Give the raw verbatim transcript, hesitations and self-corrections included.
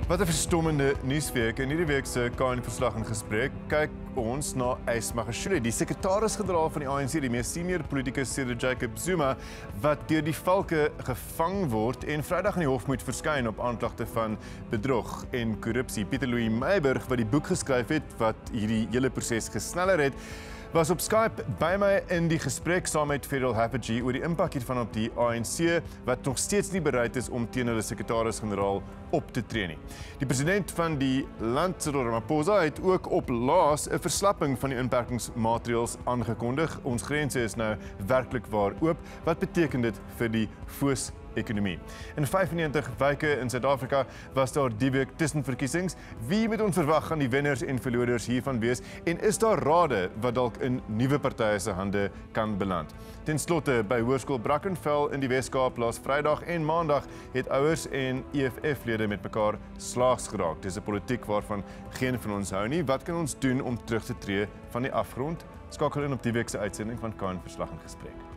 Wat 'n verstommende nuusweek. In hierdie week se K N Verslag en Gesprek kyk ons na Ys Magashule, die sekretaris-generaal van die A N C, die mees senior politikus sedert Jacob Zuma, wat deur die valke gevang word en Vrydag in die hof moet verskyn op aanklagte van bedrog en korrupsie. Pieter Louis Meiburg, wat die boek geskryf het wat hierdie hele proses gesneller het, was op Skype by my in die gesprek saam met Federal Happy oor die impak hiervan op die A N C, wat nog steeds nie bereid is om teen hulle sekretaris-generaal op te tree nie. Die president van die land, Cyril Ramaphosa, het ook op laas 'n verslapping van die inperkingsmaatreëls aangekondig. Ons grense is nou werklik waar oop. Wat beteken dit vir die foos ekonomie? In vyfennegentig weke in Suid-Afrika was daar die week tussenverkiesings. Wie moet ons verwag gaan die wenners en verloders hiervan wees? En is daar rade wat dalk in nuwe partye se hande kan beland? Ten slotte, by Hoërskool Brackenfell in die Wes-Kaap laas Vrydag en Maandag het ouers en E F F-lede met mekaar slaags geraak. Dis 'n politiek waarvan geen van ons hou nie. Wat kan ons doen om terug te tree van die afgrond? Skakel in op die week se uitsending van K N Verslag en Gesprek.